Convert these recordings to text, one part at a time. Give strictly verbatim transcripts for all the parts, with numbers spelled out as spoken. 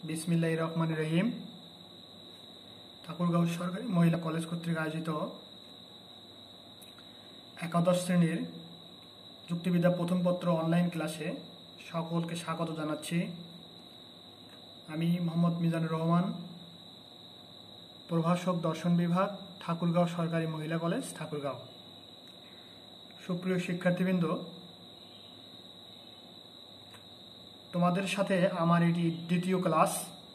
বিসমিল্লাহির রহমানির রহিম। ঠাকুরগাঁও সরকারি মহিলা কলেজ কর্তৃক আয়োজিত একাদশ শ্রেণীর যুক্তিবিদ্যা প্রথম পত্র অনলাইন ক্লাসে সকলকে স্বাগত জানাচ্ছি। আমি মোহাম্মদ মিজানুর রহমান, প্রভাষক দর্শন বিভাগ, ঠাকুরগাঁও সরকারি মহিলা কলেজ, ঠাকুরগাঁও। সুপ্রিয় শিক্ষার্থীবৃন্দ, তোমাদের সাথে আমার এটি দ্বিতীয় ক্লাস।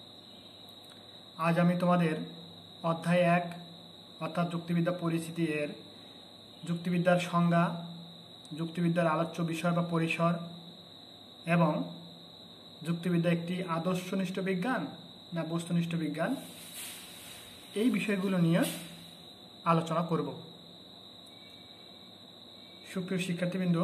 আজ আমি তোমাদের অধ্যায় এক অর্থাৎ যুক্তিবিদ্যা পরিচিতি এর যুক্তিবিদ্যার সংজ্ঞা, যুক্তিবিদ্যার আলোচ্য বিষয় বা পরিসর এবং যুক্তিবিদ্যা একটি আদর্শনিষ্ঠ বিজ্ঞান না বস্তুনিষ্ঠ বিজ্ঞান, এই বিষয়গুলো নিয়ে আলোচনা করব। সুপ্রিয় শিক্ষার্থীবৃন্দ,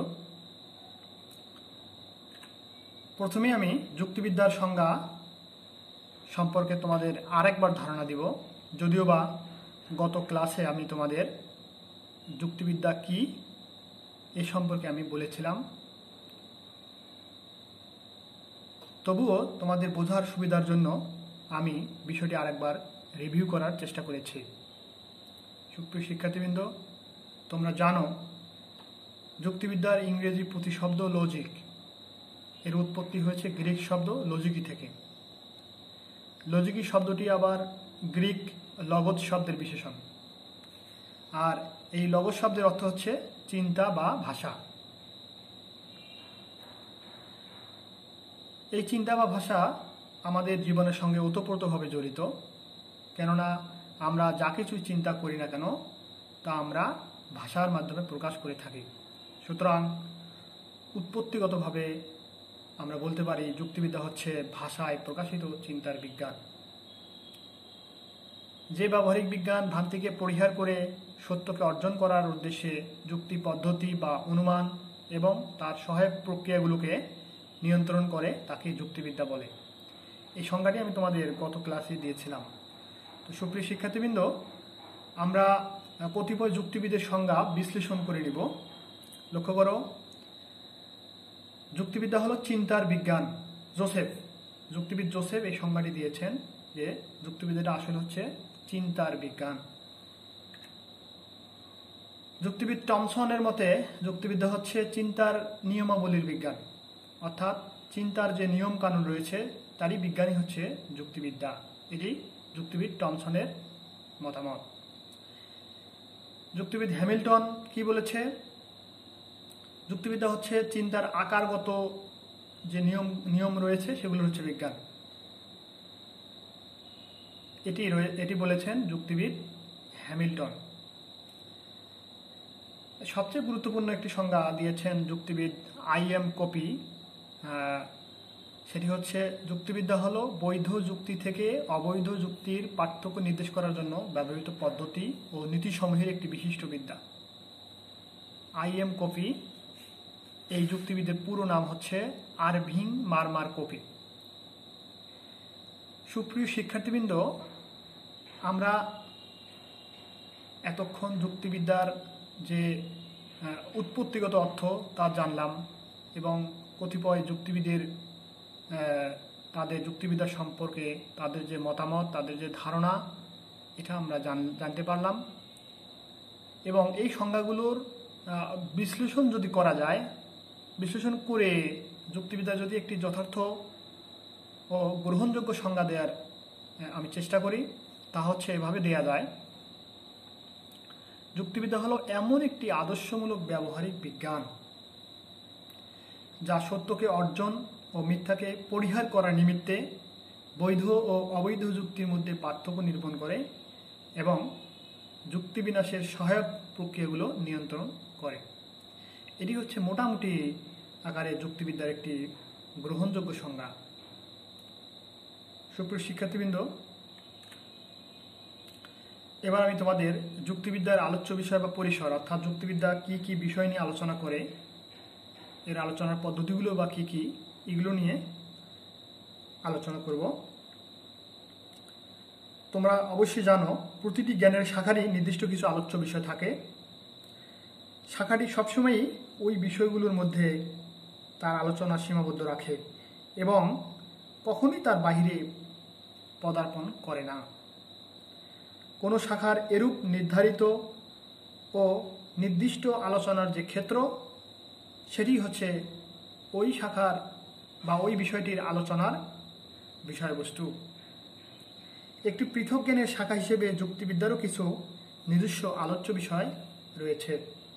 প্রথমে আমি যুক্তিবিদ্যার সংজ্ঞা সম্পর্কে তোমাদের আরেকবার ধারণা দিব, যদিও বা গত ক্লাসে আমি তোমাদের যুক্তিবিদ্যা কি এ সম্পর্কে আমি বলেছিলাম। তবুও তোমাদের বোঝার সুবিধার জন্য আমি বিষয়টি আরেকবার রিভিউ করার চেষ্টা করেছি। সুপ্রিয় শিক্ষার্থীবৃন্দ, তোমরা জানো যুক্তিবিদ্যার ইংরেজি প্রতিশব্দ লজিক, এর উৎপত্তি হয়েছে গ্রিক শব্দ লজিকি থেকে। লজিকি শব্দটি আবার গ্রিক লগজ শব্দের বিশেষণ, আর এই লগজ শব্দের অর্থ হচ্ছে চিন্তা বা ভাষা। এই চিন্তা বা ভাষা আমাদের জীবনের সঙ্গে ওতপ্রোতভাবে জড়িত, কেননা আমরা যা কিছুই চিন্তা করি না কেন তা আমরা ভাষার মাধ্যমে প্রকাশ করে থাকি। সুতরাং উৎপত্তিগতভাবে আমরা বলতে পারি যুক্তিবিদ্যা হচ্ছে ভাষায় প্রকাশিত চিন্তার বিজ্ঞান। যে ব্যবহারিক বিজ্ঞান ভ্রান্তিকে পরিহার করে সত্যকে অর্জন করার উদ্দেশ্যে যুক্তি পদ্ধতি বা অনুমান এবং তার সহায়ক প্রক্রিয়াগুলোকে নিয়ন্ত্রণ করে তাকে যুক্তিবিদ্যা বলে। এই সংজ্ঞাটি আমি তোমাদের গত ক্লাসে দিয়েছিলাম। তো সুপ্রিয় শিক্ষার্থীবৃন্দ, আমরা কতিপয় যুক্তিবিদের সংজ্ঞা বিশ্লেষণ করে নিব। লক্ষ্য করো, যুক্তিবিদ্যা হলো চিন্তার বিজ্ঞান। জোসেফ যুক্তিবিদ জোসেফ এই সংজ্ঞাটি দিয়েছেন যে যুক্তিবিদ্যাটা আসলে হচ্ছে চিন্তার বিজ্ঞান। যুক্তিবিদ টমসনের মতে যুক্তিবিদ্যা হচ্ছে চিন্তার নিয়মাবলীর বিজ্ঞান, অর্থাৎ চিন্তার যে নিয়ম কানুন রয়েছে তারই বিজ্ঞানই হচ্ছে যুক্তিবিদ্যা। এটি যুক্তিবিদ টমসনের মতামত। যুক্তিবিদ হ্যামিল্টন কি বলেছে? যুক্তিবিদ্যা হচ্ছে চিন্তার আকারগত যে নিয়ম নিয়ম রয়েছে সেগুলো হচ্ছে বিজ্ঞান। এটি এটি বলেছেন যুক্তিবিদ হ্যামিল্টন। সবচেয়ে গুরুত্বপূর্ণ একটি সংজ্ঞা দিয়েছেন যুক্তিবিদ আই এম কপি। সেটি হচ্ছে যুক্তিবিদ্যা হলো বৈধ যুক্তি থেকে অবৈধ যুক্তির পার্থক্য নির্দেশ করার জন্য ব্যবহৃত পদ্ধতি ও নীতিসমূহের একটি বিশিষ্ট বিদ্যা। আই এম কপি এই যুক্তিবিদের পুরো নাম হচ্ছে আরভিং মারমার কপি। সুপ্রিয় শিক্ষার্থীবৃন্দ, আমরা এতক্ষণ যুক্তিবিদ্যার যে উৎপত্তিগত অর্থ তা জানলাম এবং কতিপয় যুক্তিবিদের তাদের যুক্তিবিদ্যা সম্পর্কে তাদের যে মতামত, তাদের যে ধারণা, এটা আমরা জানতে পারলাম। এবং এই সংজ্ঞাগুলোর বিশ্লেষণ যদি করা যায়, বিশ্লেষণ করে যুক্তিবিদ্যা যদি একটি যথার্থ ও গ্রহণযোগ্য সংজ্ঞা দেওয়ার আমি চেষ্টা করি, তা হচ্ছে এভাবে দেয়া যায়। যুক্তিবিদ্যা হলো এমন একটি আদর্শমূলক ব্যবহারিক বিজ্ঞান যা সত্যকে অর্জন ও মিথ্যাকে পরিহার করার নিমিত্তে বৈধ ও অবৈধ যুক্তির মধ্যে পার্থক্য নিরূপণ করে এবং যুক্তি বিনাশের সহায়ক প্রক্রিয়াগুলো নিয়ন্ত্রণ করে। এটি হচ্ছে মোটামুটি আকারে যুক্তিবিদ্যার একটি গ্রহণযোগ্য সংজ্ঞা। সুপ্রিয় শিক্ষার্থীবৃন্দ, এবার আমি তোমাদের যুক্তিবিদ্যার আলোচ্য বিষয় বা পরিসর অর্থাৎ যুক্তিবিদ্যা কি কি বিষয় নিয়ে আলোচনা করে, এর আলোচনার পদ্ধতিগুলো বা কি কি, এগুলো নিয়ে আলোচনা করব। তোমরা অবশ্যই জানো প্রতিটি জ্ঞানের শাখারই নির্দিষ্ট কিছু আলোচ্য বিষয় থাকে। শাখাটি সবসময়ই ওই বিষয়গুলোর মধ্যে তার আলোচনা সীমাবদ্ধ রাখে এবং কখনোই তার বাইরে পদার্পণ করে না। কোনো শাখার এরূপ নির্ধারিত ও নির্দিষ্ট আলোচনার যে ক্ষেত্র, সেটি হচ্ছে ওই শাখার বা ওই বিষয়টির আলোচনার বিষয়বস্তু। একটি পৃথক জ্ঞানের শাখা হিসেবে যুক্তিবিদ্যারও কিছু নিজস্ব আলোচ্য বিষয় রয়েছে।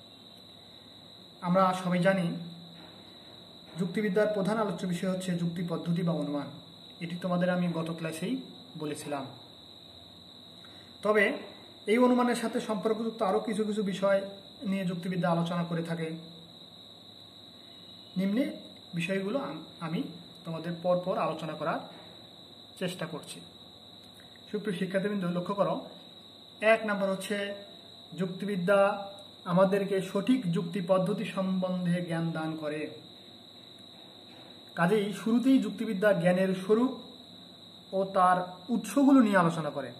আমরা সবাই জানি যুক্তিবিদ্যার প্রধান আলোচ্য বিষয় হচ্ছে যুক্তি পদ্ধতি বা অনুমান। এটি তোমাদের আমি গত ক্লাসেই বলেছিলাম। তবে এই অনুমানের সাথে সম্পর্কযুক্ত আরও কিছু কিছু বিষয় নিয়ে যুক্তিবিদ্যা আলোচনা করে থাকে। নিম্নে বিষয়গুলো আমি তোমাদের পর পর আলোচনা করার চেষ্টা করছি। সুপ্রিয় শিক্ষার্থীবৃন্দ, লক্ষ্য করো, এক নম্বর হচ্ছে যুক্তিবিদ্যা আমাদেরকে সঠিক যুক্তি পদ্ধতি সম্বন্ধে জ্ঞান দান করে। কাজেই শুরুতেই যুক্তিবিদ্যা জ্ঞানের স্বরূপ ও তার উৎসগুলো নিয়ে আলোচনা করে।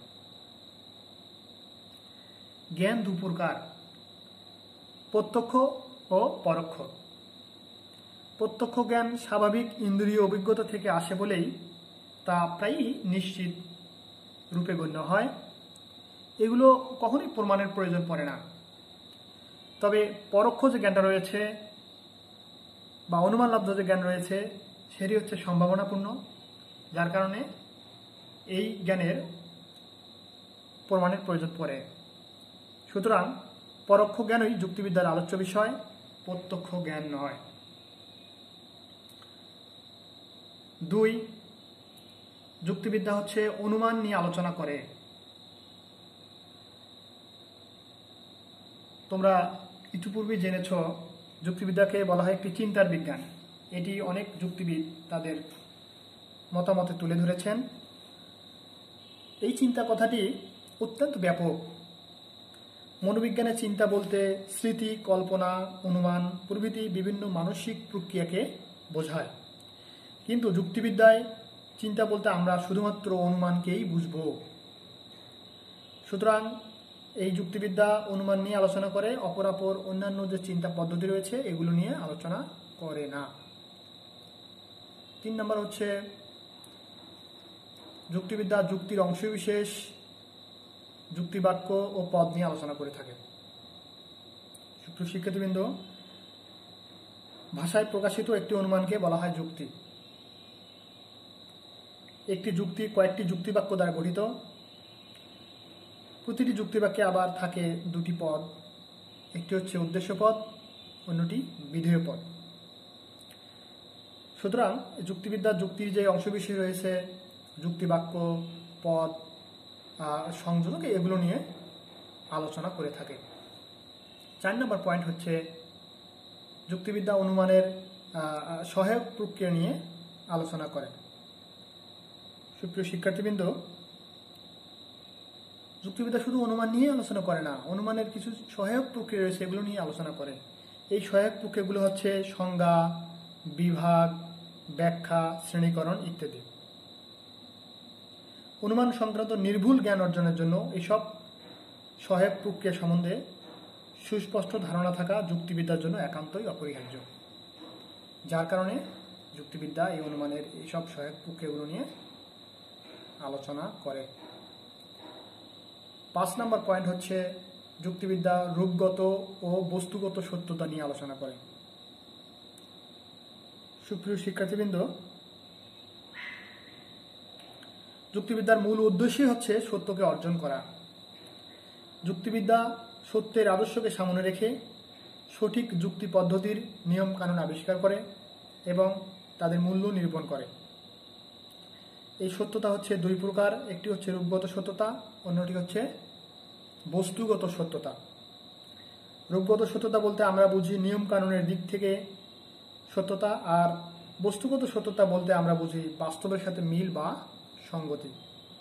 জ্ঞান দু প্রকার, প্রত্যক্ষ ও পরোক্ষ। প্রত্যক্ষ জ্ঞান স্বাভাবিক ইন্দ্রিয় অভিজ্ঞতা থেকে আসে বলেই তা প্রায়ই নিশ্চিত রূপে গণ্য হয়। এগুলো কখনোই প্রমাণের প্রয়োজন পড়ে না। তবে পরোক্ষ যে জ্ঞানটা রয়েছে বা অনুমানলব্ধ যে জ্ঞান রয়েছে, সেটি হচ্ছে সম্ভাবনাপূর্ণ, যার কারণে এই জ্ঞানের প্রমাণের প্রয়োজন পড়ে। সুতরাং পরোক্ষ জ্ঞানই যুক্তিবিদ্যার আলোচ্য বিষয়, প্রত্যক্ষ জ্ঞান নয়। দুই, যুক্তিবিদ্যা হচ্ছে অনুমান নিয়ে আলোচনা করে। তোমরা ইতিপূর্বে জেনেছ যুক্তিবিদ্যাকে বলা হয় একটি চিন্তার বিজ্ঞান। এটি অনেক যুক্তিবিদ তাদের মতামতে তুলে ধরেছেন। এই চিন্তা কথাটি অত্যন্ত ব্যাপক। মনোবিজ্ঞানের চিন্তা বলতে স্মৃতি, কল্পনা, অনুমান প্রভৃতি বিভিন্ন মানসিক প্রক্রিয়াকে বোঝায়। কিন্তু যুক্তিবিদ্যায় চিন্তা বলতে আমরা শুধুমাত্র অনুমানকেই বুঝব। সুতরাং এই যুক্তিবিদ্যা অনুমান নিয়ে আলোচনা করে, অপরাপর অন্যান্য যে চিন্তা পদ্ধতি রয়েছে এগুলো নিয়ে আলোচনা করে না। তিন নম্বর হচ্ছে যুক্তিবিদ্যা যুক্তির অংশবিশেষ, যুক্তিবাক্য ও পদ নিয়ে আলোচনা করে থাকে। সুপ্রিয় শিক্ষার্থীবৃন্দ, ভাষায় প্রকাশিত একটি অনুমানকে বলা হয় যুক্তি। একটি যুক্তি কয়েকটি যুক্তিবাক্য দ্বারা গঠিত। প্রতিটি যুক্তিবাক্যে আবার থাকে দুটি পদ, একটি হচ্ছে উদ্দেশ্য পদ, অন্যটি বিধেয় পদ। সুতরাং যুক্তিবিদ্যার যুক্তির যে অংশবিশেষ রয়েছে, যুক্তিবাক্য, পদ, সংযোজক, এগুলো নিয়ে আলোচনা করে থাকে। চার নম্বর পয়েন্ট হচ্ছে যুক্তিবিদ্যা অনুমানের সহায়ক প্রক্রিয়া নিয়ে আলোচনা করে। সুপ্রিয় শিক্ষার্থীবৃন্দ, যুক্তিবিদ্যা শুধু অনুমান নিয়ে আলোচনা করে না, অনুমানের কিছু সহায়ক প্রক্রিয়া রয়েছে, এগুলো নিয়ে আলোচনা করে। এই সহায়ক প্রক্রিয়াগুলো হচ্ছে সংজ্ঞা, বিভাগ, ব্যাখ্যা, শ্রেণীকরণ ইত্যাদি। অনুমান সংক্রান্ত নির্ভুল জ্ঞান অর্জনের জন্য এইসব সহায়ক প্রক্রিয়া সম্বন্ধে সুস্পষ্ট ধারণা থাকা যুক্তিবিদ্যার জন্য একান্তই অপরিহার্য। যার কারণে যুক্তিবিদ্যা এই অনুমানের এইসব সহায়ক প্রক্রিয়াগুলো নিয়ে আলোচনা করে। পাঁচ নম্বর পয়েন্ট হচ্ছে যুক্তিবিদ্যা রূপগত ও বস্তুগত সত্যতা নিয়ে আলোচনা করে। সুপ্রিয় শিক্ষার্থীবৃন্দ, যুক্তিবিদ্যার মূল উদ্দেশ্যই হচ্ছে সত্যকে অর্জন করা। যুক্তিবিদ্যা সত্যের আদর্শকে সামনে রেখে সঠিক যুক্তি পদ্ধতির নিয়ম কানুন আবিষ্কার করে এবং তাদের মূল্য নিরূপণ করে। এই সত্যতা হচ্ছে দুই প্রকার, একটি হচ্ছে রূপগত সত্যতা, অন্যটি হচ্ছে বস্তুগত সত্যতা। রূপগত সত্যতা বলতে আমরা বুঝি নিয়ম কানুনের দিক থেকে সত্যতা, আর বস্তুগত সত্যতা বলতে আমরা বুঝি বাস্তবের সাথে মিল বা সঙ্গতি।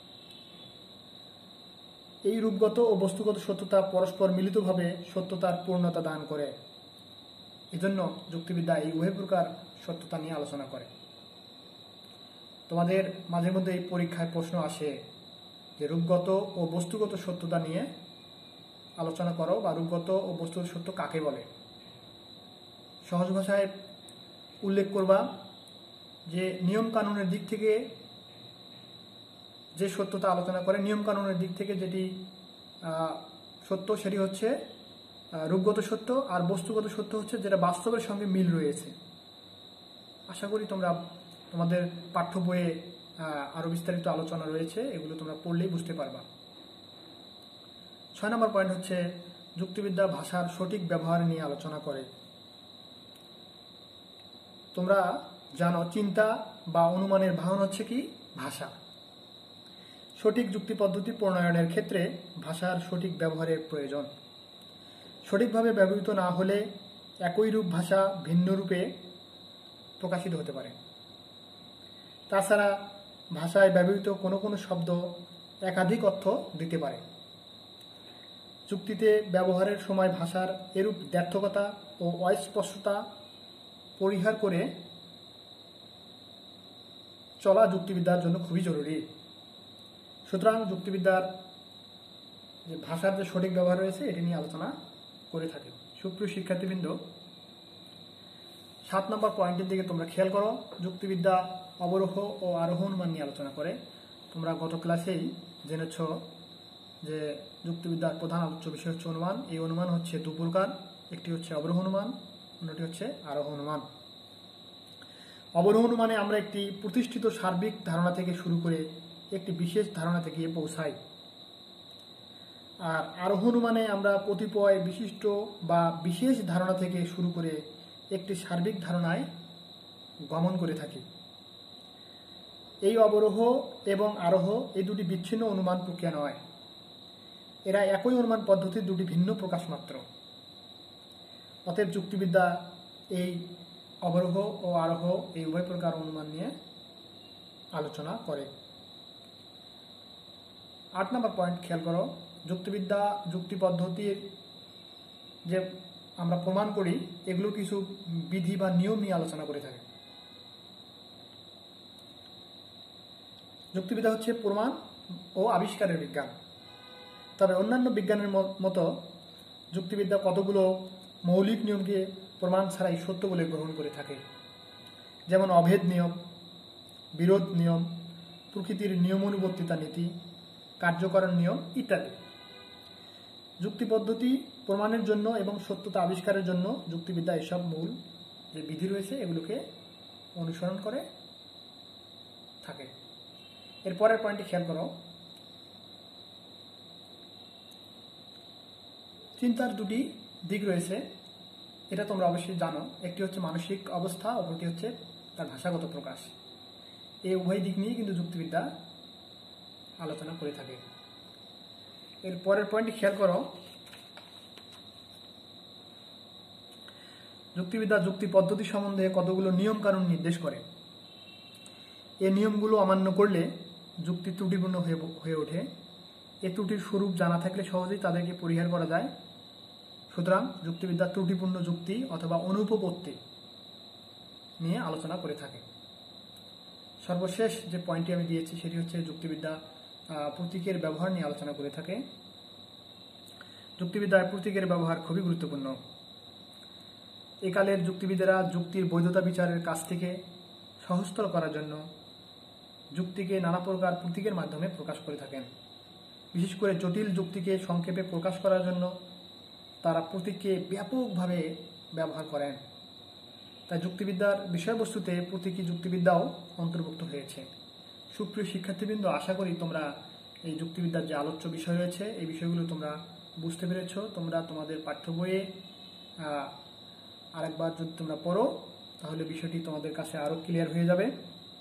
এই রূপগত ও বস্তুগত সত্যতা পরস্পর মিলিতভাবে সত্যতার পূর্ণতা দান করে। এজন্য যুক্তিবিদ্যা এই উভয় প্রকার সত্যতা নিয়ে আলোচনা করে। তোমাদের মাঝে মধ্যে এই পরীক্ষায় প্রশ্ন আসে যে রূপগত ও বস্তুগত সত্যতা নিয়ে আলোচনা করো, বা রূপগত ও বস্তুগত সত্য কাকে বলে। সহজ ভাষায় উল্লেখ করবা যে নিয়ম কানুনের দিক থেকে যে সত্যতা আলোচনা করে, নিয়মকানুনের দিক থেকে যেটি সত্য সেটি হচ্ছে রূপগত সত্য, আর বস্তুগত সত্য হচ্ছে যেটা বাস্তবের সঙ্গে মিল রয়েছে। আশা করি তোমরা তোমাদের পাঠ্য বইয়ে আরো বিস্তারিত আলোচনা রয়েছে, এগুলো তোমরা পড়লেই বুঝতে পারবা। ছয় নম্বর পয়েন্ট হচ্ছে যুক্তিবিদ্যা ভাষার সঠিক ব্যবহার নিয়ে আলোচনা করে। তোমরা জানো চিন্তা বা অনুমানের বাহন হচ্ছে কি? ভাষা। সঠিক যুক্তি পদ্ধতি প্রণয়নের ক্ষেত্রে ভাষার সঠিক ব্যবহারের প্রয়োজন। সঠিকভাবে ব্যবহৃত না হলে একই রূপ ভাষা ভিন্ন রূপে প্রকাশিত হতে পারে। তাছাড়া ভাষায় ব্যবহৃত কোনো কোনো শব্দ একাধিক অর্থ দিতে পারে। যুক্তিতে ব্যবহারের সময় ভাষার এরূপ দ্ব্যর্থকতা ও অস্পষ্টতা পরিহার করে চলা যুক্তিবিদ্যার জন্য খুবই জরুরি। সুতরাং যুক্তিবিদ্যার যে ভাষার যে সঠিক ব্যবহার রয়েছে এটি নিয়ে আলোচনা করে থাকে। সুপ্রিয় শিক্ষার্থীবৃন্দ, সাত নম্বর পয়েন্টের দিকে তোমরা খেয়াল করো। যুক্তিবিদ্যা অবরোহ ও আরোহ অনুমান নিয়ে আলোচনা করে। তোমরা গত ক্লাসেই জেনেছ যে যুক্তিবিদ্যার প্রধান আলোচ্য বিষয় হচ্ছে অনুমান। এই অনুমান হচ্ছে দু প্রকার, একটি হচ্ছে অবরোহ অনুমান, অন্যটি হচ্ছে আরোহ অনুমান। অবরোহ অনুমানে আমরা একটি প্রতিষ্ঠিত সার্বিক ধারণা থেকে শুরু করে একটি বিশেষ ধারণাতে গিয়ে পৌঁছাই, আর আরোহ অনুমানে আমরা কতিপয় বিশিষ্ট বা বিশেষ ধারণা থেকে শুরু করে একটি সার্বিক ধারণায় গমন করে থাকি। এই অবরোহ এবং আরোহ এই দুটি বিচ্ছিন্ন অনুমান প্রক্রিয়া নয়, এরা একই অনুমান পদ্ধতির দুটি ভিন্ন প্রকাশ মাত্র। অতএব যুক্তিবিদ্যা এই অবরোহ ও আরোহ এই উভয় প্রকার অনুমান নিয়ে আলোচনা করে। আট নম্বর পয়েন্ট খেয়াল করো। যুক্তিবিদ্যা যুক্তি পদ্ধতির যে আমরা প্রমাণ করি এগুলো কিছু বিধি বা নিয়ম নিয়ে আলোচনা করে থাকে। যুক্তিবিদ্যা হচ্ছে প্রমাণ ও আবিষ্কারের বিজ্ঞান। তবে অন্যান্য বিজ্ঞানের মতো যুক্তিবিদ্যা কতগুলো মৌলিক নিয়মকে প্রমাণ ছাড়াই সত্য বলে গ্রহণ করে থাকে, যেমন অভেদ নিয়ম, বিরোধ নিয়ম, প্রকৃতির নিয়মানুবর্তিতা নীতি, কার্যকরণ নিয়ম ইত্যাদি। যুক্তি পদ্ধতি প্রমাণের জন্য এবং সত্যতা আবিষ্কারের জন্য যুক্তিবিদ্যা এসব মূল যে বিধি রয়েছে এগুলোকে অনুসরণ করে থাকে। এর পরের পয়েন্টটি খেয়াল করো। চিন্তার দুটি দিক রয়েছে, এটা তোমরা অবশ্যই জানো। একটি হচ্ছে মানসিক অবস্থা, অপরটি হচ্ছে তার ভাষাগত প্রকাশ। এই উভয় দিক নিয়ে কিন্তু যুক্তিবিদ্যা আলোচনা করে থাকে। এর পরের পয়েন্টটি খেয়াল করো। যুক্তিবিদ্যা যুক্তি পদ্ধতি সম্বন্ধে কতগুলো নিয়ম কানুন নির্দেশ করে। এই নিয়মগুলো অমান্য করলে যুক্তি ত্রুটিপূর্ণ হয়ে ওঠে। এ ত্রুটির স্বরূপ জানা থাকলে সহজেই তাদেরকে পরিহার করা যায়। সুতরাং যুক্তিবিদ্যা ত্রুটিপূর্ণ যুক্তি অথবা অনুপপত্তি নিয়ে আলোচনা করে থাকে। সর্বশেষ যে পয়েন্টটি আমি দিয়েছি সেটি হচ্ছে যুক্তিবিদ্যা প্রতীকের ব্যবহার নিয়ে আলোচনা করে থাকে। যুক্তিবিদ্যায় প্রতীকের ব্যবহার খুবই গুরুত্বপূর্ণ। একালের যুক্তিবিদেরা যুক্তির বৈধতা বিচারের কাছ থেকে সহজতর করার জন্য যুক্তিকে নানা প্রকার প্রতীকের মাধ্যমে প্রকাশ করে থাকেন। বিশেষ করে জটিল যুক্তিকে সংক্ষেপে প্রকাশ করার জন্য তারা প্রতীককে ব্যাপকভাবে ব্যবহার করেন। তাই যুক্তিবিদ্যার বিষয়বস্তুতে প্রতীকী যুক্তিবিদ্যাও অন্তর্ভুক্ত হয়েছে। সুপ্রিয় শিক্ষার্থীবৃন্দ, আশা করি তোমরা এই যুক্তিবিদ্যার যে আলোচ্য বিষয় রয়েছে এই বিষয়গুলো তোমরা বুঝতে পেরেছ। তোমরা তোমাদের পাঠ্য বইয়ে আরেকবার যদি তোমরা পড়ো তাহলে বিষয়টি তোমাদের কাছে আরো ক্লিয়ার হয়ে যাবে।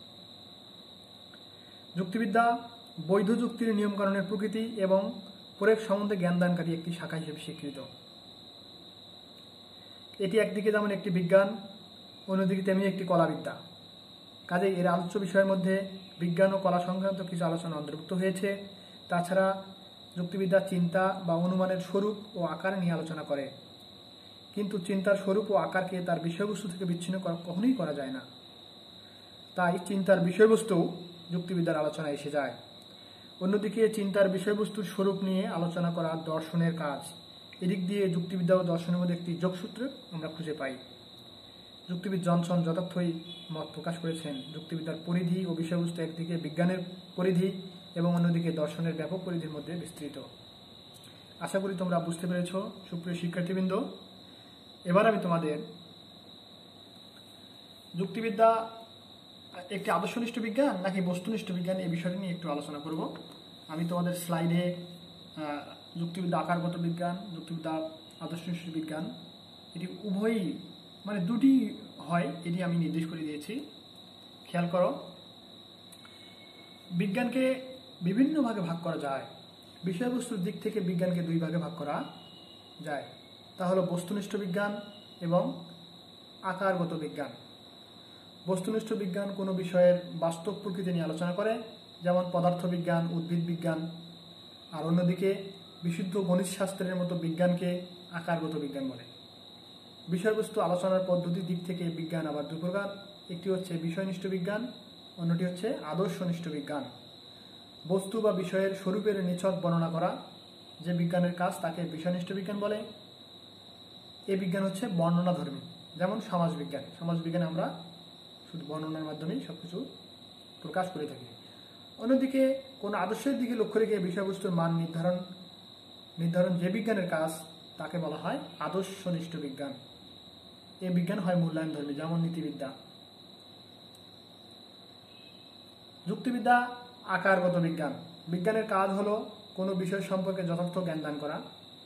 যুক্তিবিদ্যা বৈধ যুক্তির নিয়মকানুনের প্রকৃতি এবং প্রয়োগ সম্বন্ধে জ্ঞানদানকারী একটি শাখা হিসেবে স্বীকৃত। এটি একদিকে যেমন একটি বিজ্ঞান, অন্যদিকে তেমনি একটি কলাবিদ্যা। কাজেই এর আলোচ্য বিষয়ের মধ্যে বিজ্ঞান ও কলা সংক্রান্ত কিছু আলোচনা অন্তর্ভুক্ত হয়েছে। তাছাড়া যুক্তিবিদ্যা চিন্তা বা অনুমানের স্বরূপ ও আকার নিয়ে আলোচনা করে, কিন্তু চিন্তার স্বরূপ ও আকারকে তার বিষয়বস্তু থেকে বিচ্ছিন্ন কখনোই করা যায় না। তাই চিন্তার বিষয়বস্তু যুক্তিবিদ্যার আলোচনায় এসে যায়। অন্যদিকে চিন্তার বিষয়বস্তুর স্বরূপ নিয়ে আলোচনা করা দর্শনের কাজ। এদিক দিয়ে যুক্তিবিদ্যা ও দর্শনের মধ্যে একটি যোগসূত্র আমরা খুঁজে পাই। যুক্তিবিদ জনসন যথার্থই মত প্রকাশ করেছেন, যুক্তিবিদ্যার পরিধি ও বিষয়বস্তু একদিকে বিজ্ঞানের পরিধি এবং অন্যদিকে দর্শনের ব্যাপক পরিধির মধ্যে বিস্তৃত। আশা করি তোমরা বুঝতে পেরেছ সুপ্রিয় শিক্ষার্থীবৃন্দ। এবার আমি তোমাদের যুক্তিবিদ্যা একটি আদর্শনিষ্ঠ বিজ্ঞান নাকি বস্তুনিষ্ঠ বিজ্ঞান এই বিষয়টি নিয়ে একটু আলোচনা করব। আমি তোমাদের স্লাইডে যুক্তিবিদ্যা আকারগত বিজ্ঞান, যুক্তিবিদ্যা আদর্শনিষ্ঠ বিজ্ঞান এটি উভয়ই মানে দুটি হয় এটি আমি নির্দেশ করে দিয়েছি। খেয়াল করো, বিজ্ঞানকে বিভিন্ন ভাগে ভাগ করা যায়। বিষয়বস্তুর দিক থেকে বিজ্ঞানকে দুই ভাগে ভাগ করা যায়, তা হলো বস্তুনিষ্ঠ বিজ্ঞান এবং আকারগত বিজ্ঞান। বস্তুনিষ্ঠ বিজ্ঞান কোনো বিষয়ের বাস্তব প্রকৃতি নিয়ে আলোচনা করে, যেমন পদার্থবিজ্ঞান, উদ্ভিদ বিজ্ঞান। আর অন্যদিকে বিশুদ্ধ গণিতশাস্ত্রের মতো বিজ্ঞানকে আকারগত বিজ্ঞান বলে। বিষয়বস্তু আলোচনার পদ্ধতির দিক থেকে বিজ্ঞান আবার দুই প্রকার, একটি হচ্ছে বিষয়নিষ্ঠ বিজ্ঞান, অন্যটি হচ্ছে আদর্শনিষ্ঠ বিজ্ঞান। বস্তু বা বিষয়ের স্বরূপের নিছক বর্ণনা করা যে বিজ্ঞানের কাজ তাকে বিষয়নিষ্ঠ বিজ্ঞান বলে। এই বিজ্ঞান হচ্ছে বর্ণনাধর্মী, যেমন সমাজ বিজ্ঞান। সমাজ বিজ্ঞানে আমরা শুধু বর্ণনার মাধ্যমেই সবকিছু প্রকাশ করে থাকি। অন্যদিকে কোন আদর্শের দিকে লক্ষ্য রেখে বিষয়বস্তুর মান নির্ধারণ নির্ধারণ যে বিজ্ঞানের কাজ তাকে বলা হয় আদর্শনিষ্ঠ বিজ্ঞান। এই বিজ্ঞান হয় মূল্যায়ন ধর্মী, যেমন নীতিবিদ্যা। যুক্তিবিদ্যা আকারগত বিজ্ঞান। বিজ্ঞানের কাজ হলো কোনো বিষয় সম্পর্কে যথার্থ জ্ঞান দান করা।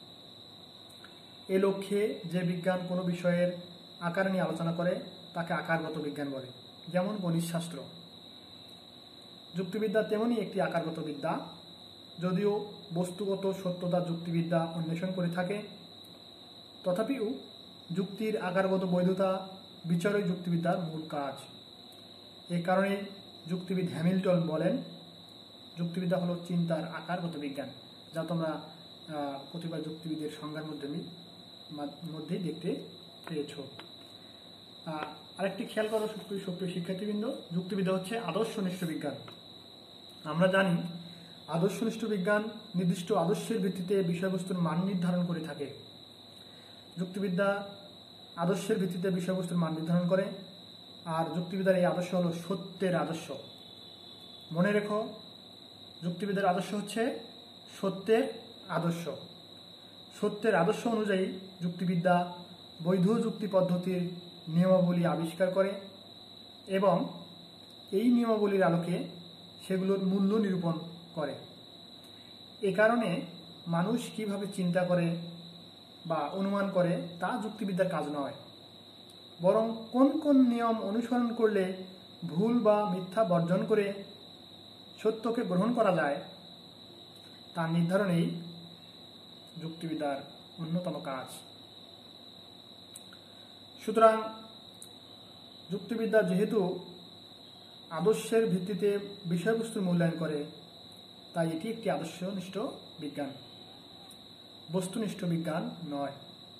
এ লক্ষ্যে যে বিজ্ঞান কোনো বিষয়ের আকার নিয়ে আলোচনা করে তাকে আকারগত বিজ্ঞান বলে, যেমন গণিতশাস্ত্র। যুক্তিবিদ্যা তেমনি একটি আকারগত বিদ্যা, যদিও বস্তুগত সত্যতা যুক্তিবিদ্যা অন্বেষণ করে থাকে, তথাপিও যুক্তির আকারগত বৈধতা বিচারই যুক্তিবিদ্যার মূল কাজ। এ কারণে যুক্তিবিদ হ্যামিল্টন বলেন, যুক্তিবিদ্যা হলো চিন্তার আকারগত বিজ্ঞান, যা তোমরা কতিপয় যুক্তিবিদের সংজ্ঞার মধ্যে মধ্যেই দেখতে পেয়েছ। আরেকটি খেয়াল করো সুপ্রিয় সুপ্রিয় শিক্ষার্থীবৃন্দ, যুক্তিবিদ্যা হচ্ছে আদর্শনিষ্ঠ বিজ্ঞান। আমরা জানি আদর্শনিষ্ঠ বিজ্ঞান নির্দিষ্ট আদর্শের ভিত্তিতে বিষয়বস্তুর মান নির্ধারণ করে থাকে। যুক্তিবিদ্যা আদর্শের ভিত্তিতে বিষয়বস্তুর মান নির্ধারণ করে, আর যুক্তিবিদ্যার এই আদর্শ হলো সত্যের আদর্শ। মনে রেখো, যুক্তিবিদ্যার আদর্শ হচ্ছে সত্যের আদর্শ। সত্যের আদর্শ অনুযায়ী যুক্তিবিদ্যা বৈধ যুক্তি পদ্ধতির নিয়মাবলী আবিষ্কার করে এবং এই নিয়মাবলীর আলোকে সেগুলোর মূল্য নিরূপণ করে। এ কারণে মানুষ কিভাবে চিন্তা করে বা অনুমান করে তা যুক্তিবিদ্যার কাজ নয়, বরং কোন কোন নিয়ম অনুসরণ করলে ভুল বা মিথ্যা বর্জন করে সত্যকে গ্রহণ করা যায় তা নির্ধারণেই যুক্তিবিদ্যার অন্যতম কাজ। সুতরাং যুক্তিবিদ্যা যেহেতু আদর্শের ভিত্তিতে বিষয়বস্তুর মূল্যায়ন করে, তাই এটি একটি আদর্শনিষ্ঠ বিজ্ঞান, বস্তুনিষ্ঠ বিজ্ঞান নয়।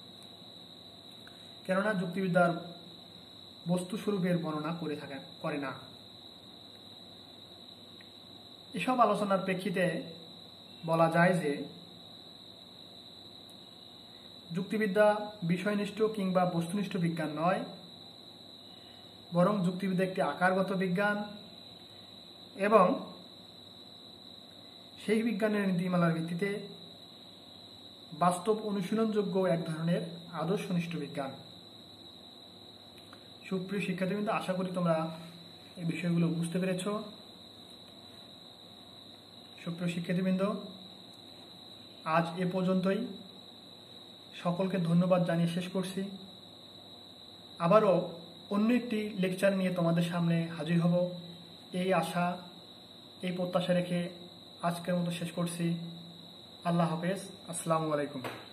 কেননা যুক্তিবিদ্যার বস্তু স্বরূপের বর্ণনা করে থাকে করে না। এসব আলোচনার প্রেক্ষিতে বলা যায় যে যুক্তিবিদ্যা বিষয়নিষ্ঠ কিংবা বস্তুনিষ্ঠ বিজ্ঞান নয়, বরং যুক্তিবিদ্যা একটি আকারগত বিজ্ঞান এবং সেই বিজ্ঞানের নীতিমালার ভিত্তিতে বাস্তব অনুশীলনযোগ্য এক ধরনের আদর্শনিষ্ঠ বিজ্ঞান। সুপ্রিয় শিক্ষার্থীবৃন্দ, আশা করি তোমরা এই বিষয়গুলো বুঝতে পেরেছ। সুপ্রিয় শিক্ষার্থীবৃন্দ, আজ এ পর্যন্তই। সকলকে ধন্যবাদ জানিয়ে শেষ করছি। আবারও অন্য একটি লেকচার নিয়ে তোমাদের সামনে হাজির হব, এই আশা এই প্রত্যাশা রেখে আজকের মতো শেষ করছি। আল্লাহ হাফেজ। আসসালামু আলাইকুম।